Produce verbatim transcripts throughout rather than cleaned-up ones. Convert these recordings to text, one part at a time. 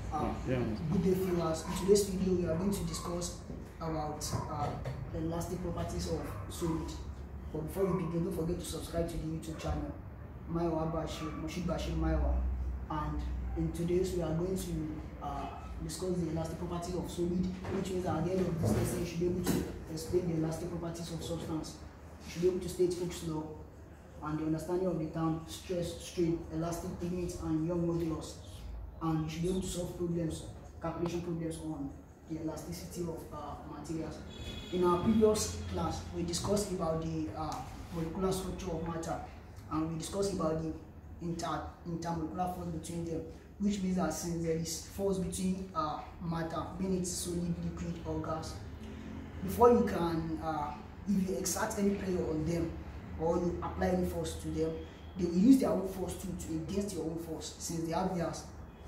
Uh, yeah. Good day, viewers. In today's video, we are going to discuss about uh, the elastic properties of solid. But before we begin, don't forget to subscribe to the YouTube channel, Maiwa Bashir, Moshid Bashir Maiwa. And in today's, we are going to uh, discuss the elastic properties of solid, which means that at the end of this lesson, you should be able to explain the elastic properties of substance. You should be able to state Hooke's law and the understanding of the term stress, strain, elastic limit, and Young modulus. And you should be able to solve problems, calculation problems on the elasticity of uh, materials. In our previous class, we discussed about the uh, molecular structure of matter, and we discussed about the inter intermolecular force between them, which means that since there is force between uh, matter, being it solid, liquid, or gas, before you can, uh, if you exert any pressure on them or you apply any force to them, they will use their own force too to against your own force, since they have theirs.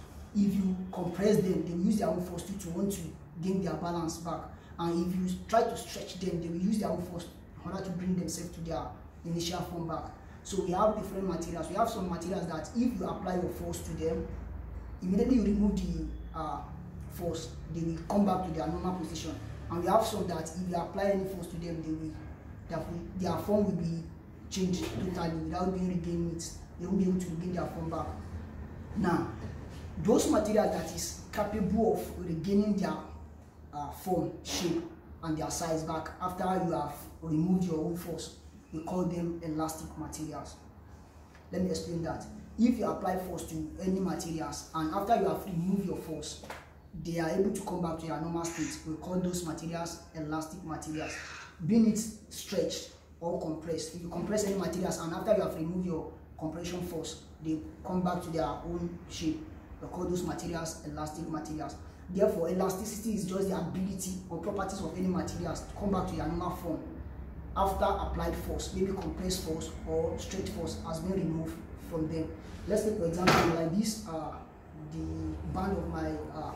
If you compress them, they will use their own force too to want to gain their balance back. And if you try to stretch them, they will use their own force in order to bring themselves to their initial form back. So we have different materials. We have some materials that if you apply your force to them, immediately you remove the uh, force, they will come back to their normal position. And we have some that if you apply any force to them, they will, their, their form will be changed totally without being regained it. They won't be able to regain their form back. Now, those materials that is capable of regaining their uh, form, shape, and their size back after you have removed your own force, we call them elastic materials. Let me explain that. If you apply force to any materials and after you have removed your force, they are able to come back to their normal state, we call those materials elastic materials, being it stretched or compressed. If you compress any materials and after you have removed your compression force, they come back to their own shape, we call those materials elastic materials. Therefore, elasticity is just the ability or properties of any materials to come back to their normal form after applied force, maybe compressed force or stretch force has been removed from them. Let's take for example like this, uh, the band of my uh,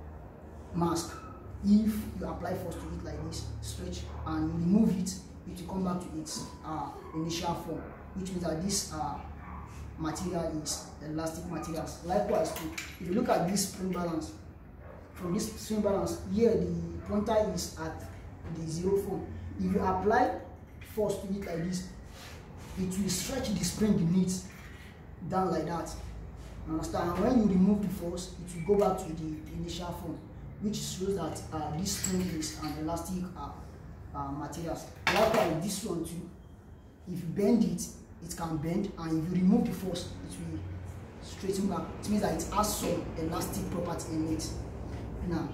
mask. If you apply force to it like this, stretch and remove it, it will come back to its uh, initial form, which means that this uh, material is elastic materials. Likewise, too, if you look at this spring balance, from this spring balance here, the pointer is at the zero form. If you apply force to it like this, it will stretch the spring beneath down like that. Understand? And when you remove the force, it will go back to the initial form, which shows that uh, this spring is an elastic uh, uh, materials. Likewise, this one too, if you bend it, it can bend, and if you remove the force, it will straighten back. It means that it has some elastic property in it. Now,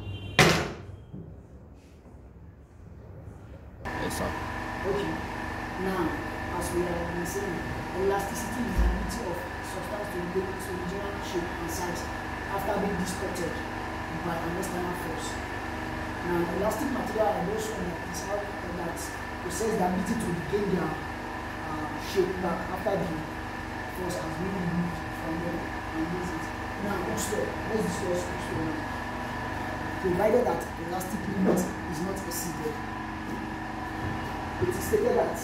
yes, sir. Okay. Now, as we have been saying, elasticity is the ability of substance to regain its original shape and size after being distorted by an external force. Now, elastic material are those ones that is how that possess the ability to regain their uh, shape back after the force has been removed from them and use it. Now, Hooke's law. Let's discuss Hooke's law now. Provided that elastic limit is not exceeded, it is stated that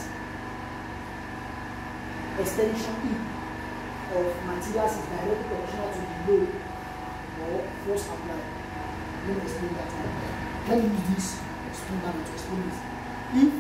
extension E of materials is directly proportional to the load or force applied. Let me explain that now. Let me use this spring balance to explain this. If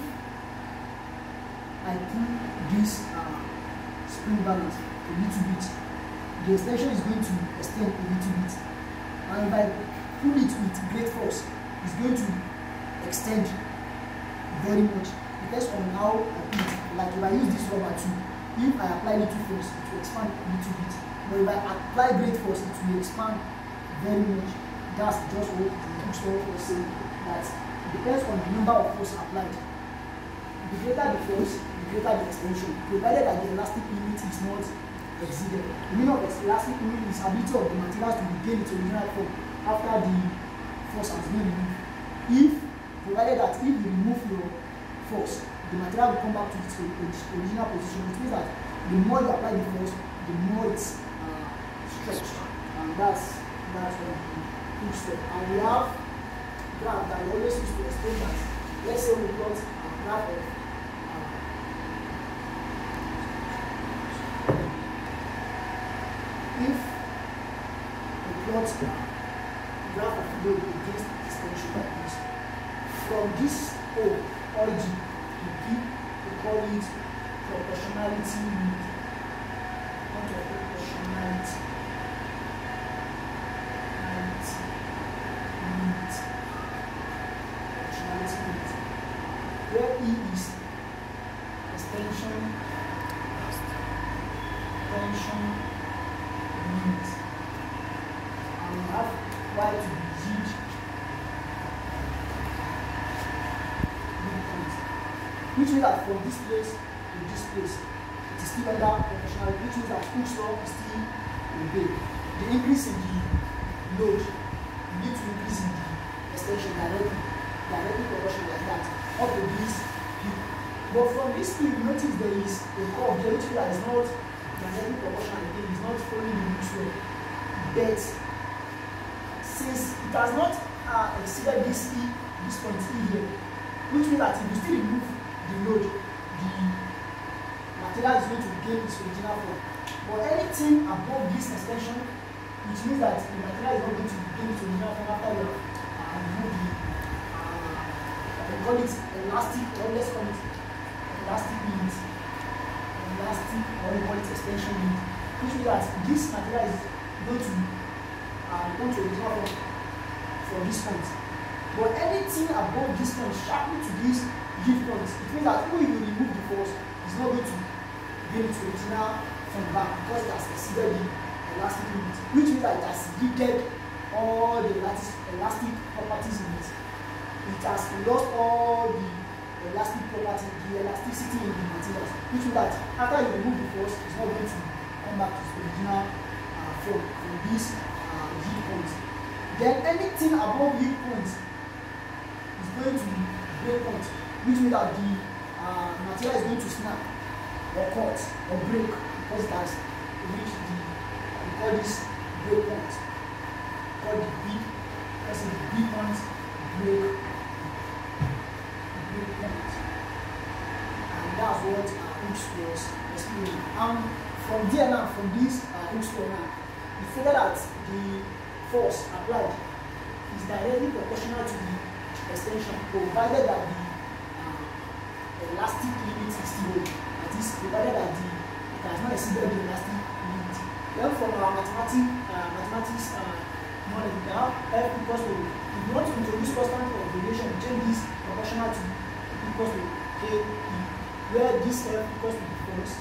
I pull this uh, spring balance a little bit, the extension is going to extend a little bit, and if I pull it with great force, it's going to extend very much. Depends on how I put it. Like if I use this rubber too, if I apply little force, it will expand a little bit. But if I apply great force, it will expand very much. That's just what the Hooke's law was saying. That it depends on the number of force applied. The greater the force, the greater the extension, provided that the elastic limit is not exceeded. The meaning of elastic limit is ability of the materials to regain its original form after the force has been removed. If, provided that if you remove your force, the material will come back to its original position, which means that the more you apply the force, the more it's uh, stretched. And that's that's what Hooke's law. And we have graph that we always use to explain that. Let's say we plot a graph of uh, if we plot graph of load against this tension like this. From this O, origin to P, we call it proportionality limit. Not a proportionality. Limit. Proportionality limit. Where E is extension, tension limit. And we have Y to be yield midpoint. Which means that from this place to this place, it is still under proportionality, which means that Hooke's law is still obeyed. The increase in the load need to increase in the extension directly, directly proportional like that, up to this peak. But from this peak, notice there is a curve there which that is not directly proportional again, it's not following the Hooke's law. But since it has not uh, exceeded this E, this point E here, which means that if you still remove the load, the material is going to gain its original form. But anything above this extension, which means that the material is not going to gain its original form after you uh, remove the, uh, we call it elastic, or let's call it elastic limit, elastic, or we call it extension limit, which means that this material is going to uh, go to original form from this point. But anything above this point, sharply to this yield point, it means that when you remove the force, it's not going to gain its original from back because it has exceeded the elastic limit, which means that it has yielded all the elastic properties in it. It has lost all the elastic property, the elasticity in the materials, which means that after you remove the force, it's not going to come back to its original uh, form from this uh, yield point. Then anything above yield point is going to break point, which means that the uh, material is going to snap or cut or break because it has reached the, we call this break point, called the B, that's a B point break, break point. And that's what uh, Hooke's was explaining. And from there now, from this uh, Hooke's law now, we figure that the force applied is directly proportional to the extension, provided that the uh, elastic limit is still open. That is, provided that the it has not exceeded the elastic limit. Then from our mathematics, uh, mathematics uh, knowledge, we have F equals to, if you want to introduce constant of variation, change this proportional to equals to K E, where this F equals to the force.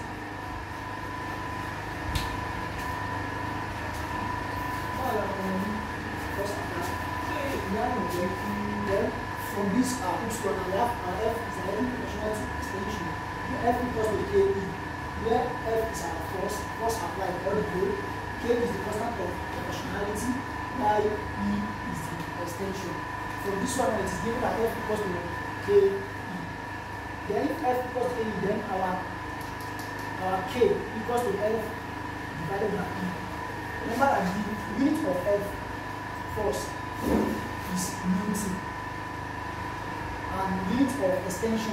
Then from this uh, Hooke's law, we have our F is directly proportional to extension. F equals to K E, where F is our force, force applied all the load, K is the constant of proportionality, while E is the extension. From this one, it is given that F equals to K E. Then if F equals to K E, then our, our K equals to F divided by E. Remember that the unit of F, force, is Newton, and unit of extension,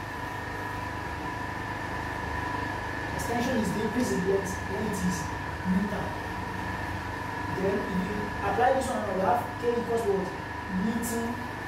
extension is the increase in length when it is meter. Then if you apply this one, we have K equals to Newton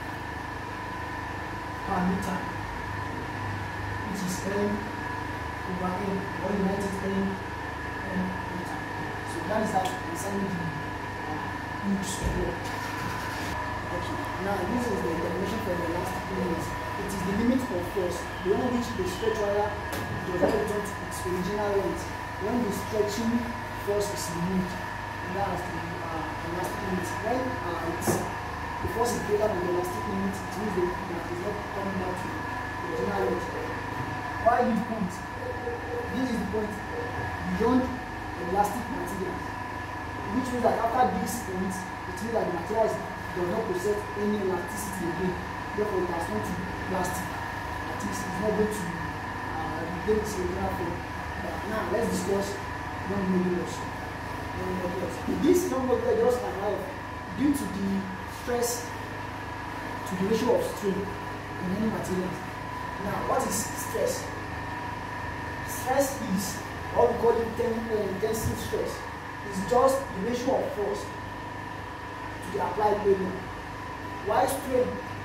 per meter, which is N over N, or united N, N meter. So that is that concerning the uh, Hooke's law. Okay. Now this is the definition for the elastic limit. It is the limit of force beyond which the stretch wire does not return to its original length when the stretching force is removed. And that is the uh, elastic limit. When uh, it's, the force is greater than the elastic limit, it means that it is not coming back to the original length. Why this point? This is the point beyond the elastic material, which means that after this point, it means that the material is does not possess any elasticity again. Therefore, it has not to plastic. At least it's not going to uh, retain its original form. Now, let's discuss non-modulus. Non-modulus. This non-modulus just arrived due to the stress to the ratio of strain in any material. Now, what is stress? Stress is what we call intensive stress. It's just the ratio of force to the applied area. While strain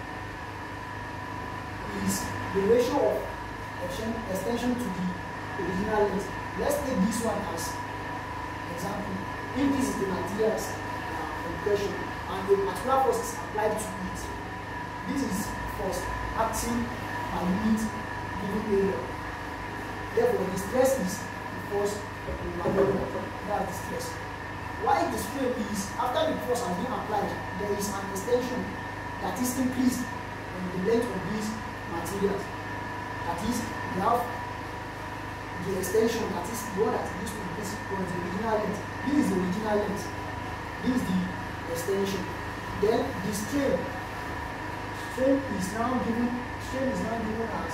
is the ratio of extension to the original length. Let's take this one as example. If this is the material's uh, compression and the particular force is applied to it, this is force acting per unit given area. Therefore, the stress is the force over area. That's the stress. Why the strain is, after the force has been applied, there is an extension that is increased in the length of these materials. That is, we have the extension that is the one that is used to increase from the original length. This is the original length. This is the extension. Then the strain. Strain is now given. Strain is now given as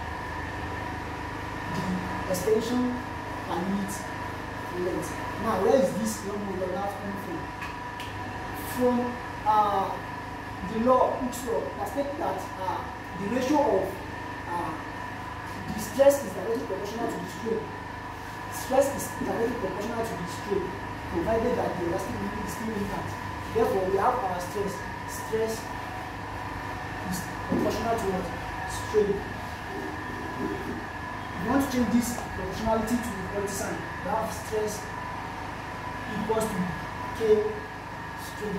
the extension per unit length. Now, where is this long modulus coming from? From uh, the law, Hooke's law, that states that uh, the ratio of uh, the stress is directly proportional to the strain. Stress is directly proportional to the strain, provided that the elastic limit is still intact. Therefore, we have our stress. Stress is proportional to what? Strain. We want to change this proportionality to equality sign. We have stress equals to K strain.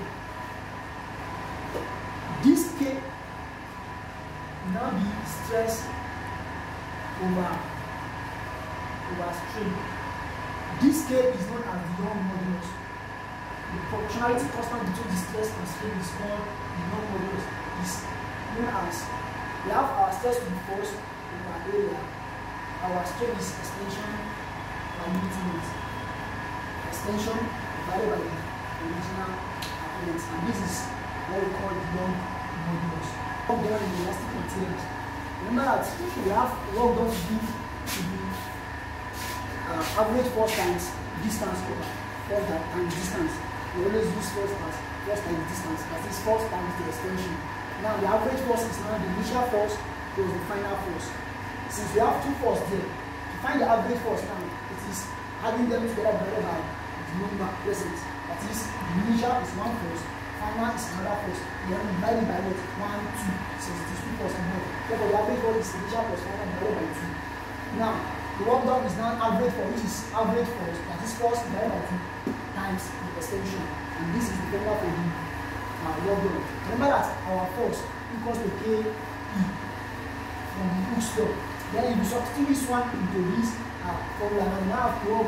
This K will now be stress over, over strain. This K is known as the Young modulus. The proportionality constant between the stress and strain is called the Young modulus. Is known as, we have our stress to be force over area. Our strain is extension per unit length. Extension divided by the original length, and this is what we call the Young modulus. Work done in the elastic materials. Remember that we have work done to be to the uh, average force times distance over force times distance. We always use force as force times distance, that is force times the extension. Now the average force is now the initial force plus the final force. Since we have two forces there, to find the average force now, it is adding them together divided by the number present. That is, the initial is one force, final is another force. Then we divide it by what? one, two, since it is two forces involved. Therefore, the average force is initial plus final divided by two. Now, the work done is now average force, which is average force, that is force divided by two times the extension. And this is the formula for the uh, work done. Remember that our force equals to K E from the Hooke's law. Then if you substitute this one into this uh, formula, now you now have work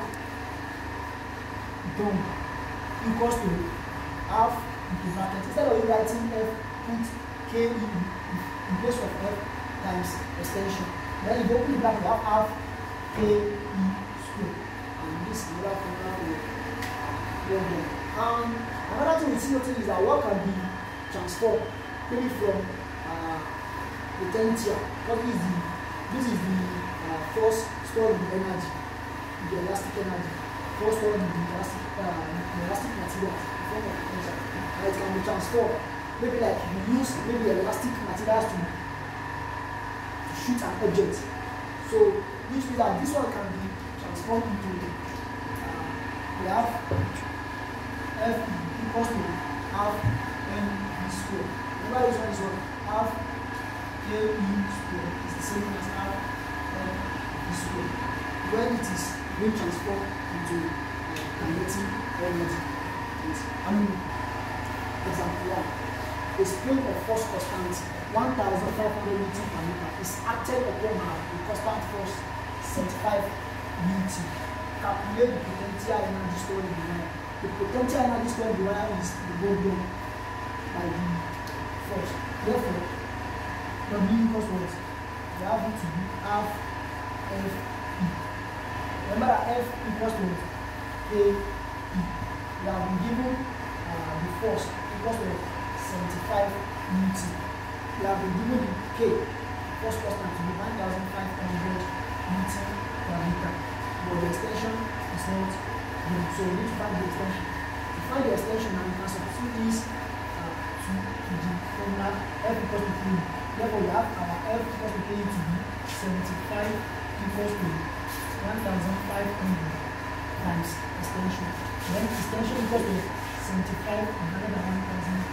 done equals to half into bracket. Instead of you writing F, put K E in place of F times extension. Then if you open the bracket, you have half K E squared. And this is another formula for work done. Um, another thing we see nothing is that work can be transformed maybe from uh, potential. What is the This is the uh, force stored in the energy, the elastic energy, force stored in the elastic, uh, the elastic materials, the form of potential. And it can be transformed. Maybe like you use maybe elastic materials to, to shoot an object. So which means that this one can be transformed into uh, we have F equals to half M V squared. Remember this one is what? Half K E squared is the same as half M V squared when it is being transformed into uh, kinetic energy. I mean, example one. A spring of force constant one thousand five hundred newton per meter is acted upon by a constant force seventy-five newton. Calculate the potential energy stored in the wire. The potential energy stored in the wire is the work done by the force. Therefore, W equals what? We have it to be half F E. Remember that F equals to K E. We have been given uh, the force equals to seventy-five newton. We have been given the K, force constant, to be one thousand five hundred newton per meter. But the extension is not good. So we need to find the extension. To find the extension, now we can substitute this uh, to, to the formula F equals to K. Therefore, we have our F equals to K to be seventy-five equals to one thousand five hundred times extension. Then extension equals to seventy-five divided by one thousand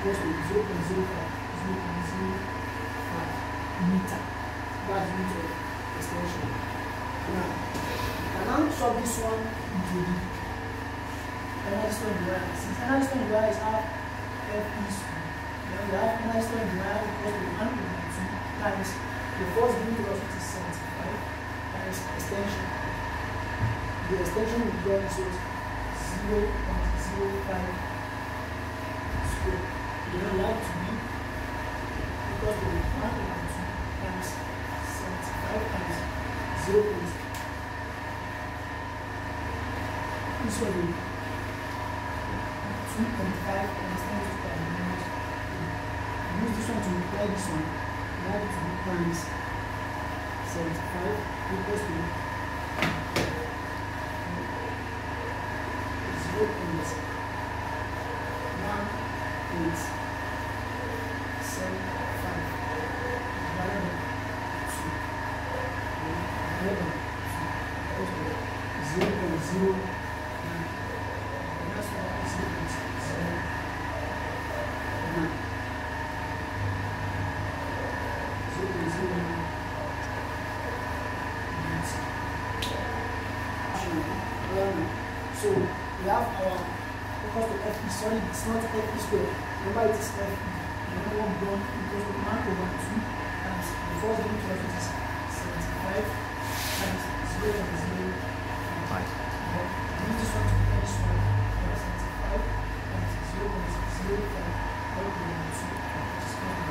equals to zero point zero five meter. That's the unit of extension. Now, you can now solve this one into the energy stored in the wire. Since energy stored in the wire is half F E squared, then we have energy stored in the wire equals to one over two times the first unit velocity is seventy-five times extension. The extension will be equal to zero point zero five square. Then we have to be equal to one over two times seventy-five times zero point zero. This will be two point five times ten to the power minus two. Use this one to multiply this one. We have it to be times seventy-five equals to zero point one eight seven five divided by two. Divided by two equals to zero point zero nine. And that's why it's zero point zero nine. zero point zero nine. So we have our equals to F E. Sorry, it's not F E squared. Remember it is F E. Remember one bond equals to one over two times the first unit velocity is seventy-five times zero point zero five. Use this one to compare this one for seventy-five times zero point zero five all over two, which is not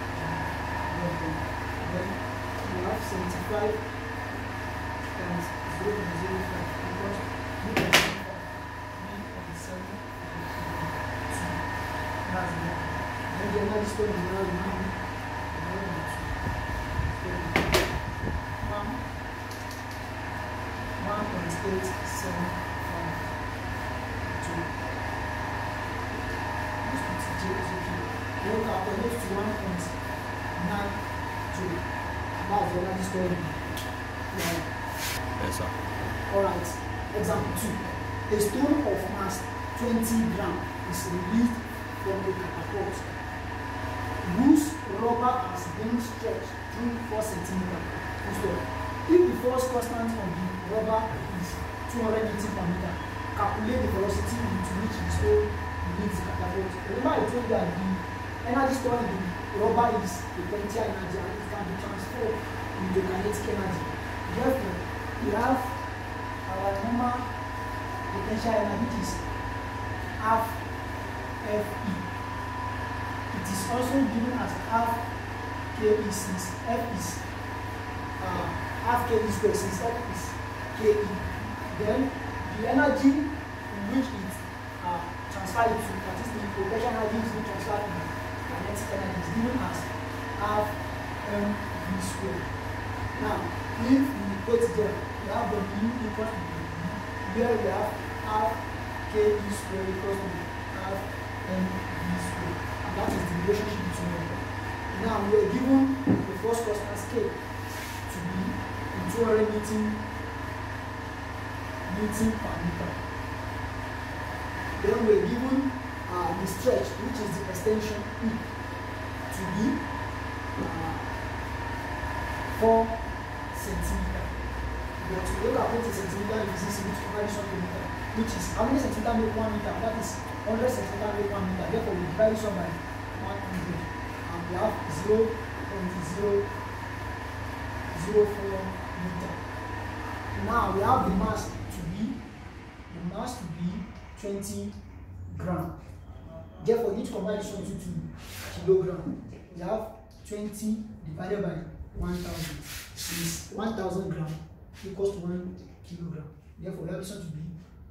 then we have seventy-five times zero point zero five equals to three point seven five. That's the then the energy stored in the wire will be one point eight seven five two. This one is zero is okay. Then calculate to one point nine two. That's the energy stored in the wire. Yes, sir. Alright. Example two. A stone of mass twenty grams is released from a catapult whose rubber has been stretched through four centimeters. If the force constant of the rubber is two hundred newton per meter, calculate the velocity with which the stone leaves the catapult. Remember I told you that the energy stored in the rubber is potential energy and it can be transferred into kinetic energy. Therefore, we have our normal potential energy, which is half F E. It is also given as half K E since F is uh, half K E squared since F is K E. Then the energy in which it uh, transferred to, that is the potential energy is being transferred to kinetic energy, is given as half M V squared. Now, if we put there, we have the mu equal to the here we have half K E squared equals to half M V squared, and that is the relationship between them. Now we are given the force constant K to be in two hundred newton newton per meter. Then we are given uh, the stretch, which is the extension E, to be uh, four centimeters. But we look at what a centimeter is easy to convert this one to meter, which is how many centimeters make one meter? That is one hundred centimeters make one meter. Therefore, we divide this one by one hundred, and we have zero point zero zero four meter. Now we have the mass to be the mass to be twenty grams. Therefore, we need to convert this one to kilogram. We have twenty divided by one thousand is one thousand grams equals to one kilogram. Therefore, we have this one to be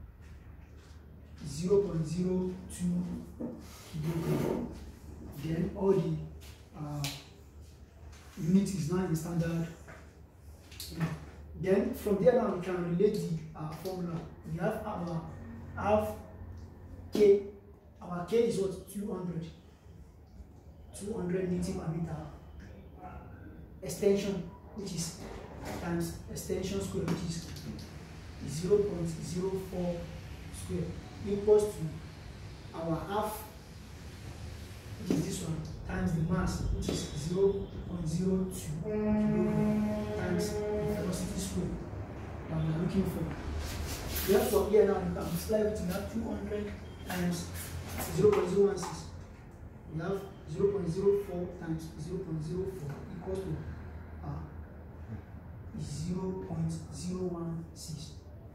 zero point zero two kilogram. Then all the uh, unit is now in standard. Then from there now we can relate the uh, formula. We have our half K. Our K is what? two hundred. two hundred newton per meter. Extension, which is times extension square, which is zero point zero four square, equals to our half which is this one, times the mass, which is zero point zero two kilogram, times the velocity square that we are looking for. Therefore, here now you can multiply it. We have two hundred times zero point zero one six. We have zero point zero four times zero point zero four equals to uh, zero point zero one six.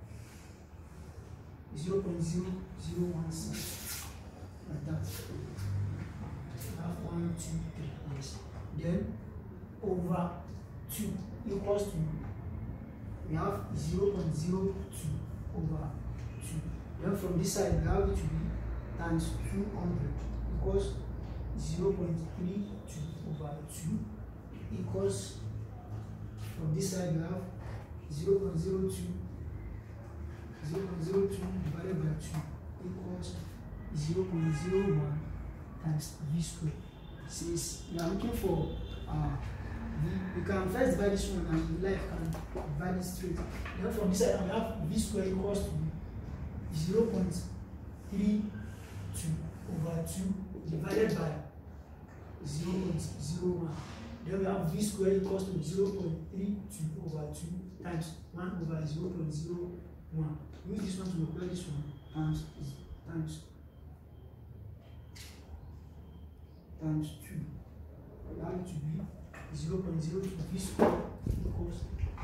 zero point zero zero one six. Like that. We have one, two, three. Yes. Then over two equals to, we have zero point zero two over two. Then from this side we have it to be times two hundred equals zero point three two over two equals, from this side we have zero point zero two zero point zero two divided by two equals zero point zero one times v squared. Since we are looking for uh, v, we can first divide this one and we like can divide it straight. Then from this side we have v squared equals to zero point three two over two divided by zero point zero one. Then we have v squared equals to zero point three two over two times one over zero point zero one. Use this one to multiply this one times times times two. Allow it to be zero point zero two v squared equals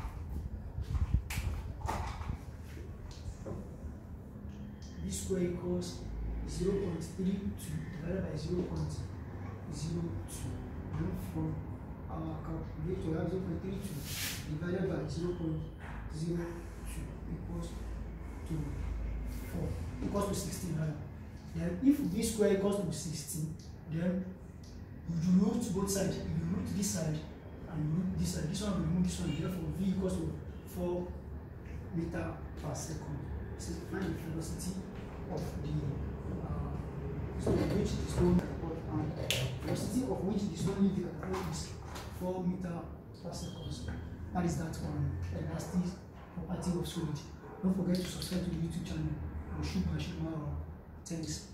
v squared equals zero point three two divided by zero point zero two. And from our calculator we have zero point three two divided by zero point zero two equals to four equals to sixteen. Right? Then if v squared equals to sixteen, then you root both sides. If you root this side and you root this side, this one will remove this one. Therefore, v equals to four meter per second. So find the velocity of the uh, so which the stone and velocity of which the stone leaves the catapult is four meter per second. That is that one elastic property of solid. Don't forget to subscribe to the YouTube channel. I'll shoot my shoot my thanks.